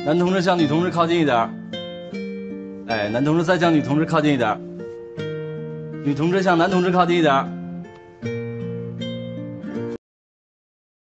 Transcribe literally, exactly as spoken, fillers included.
男同志向女同志靠近一点儿。哎，男同志再向女同志靠近一点儿。女同志向男同志靠近一点儿。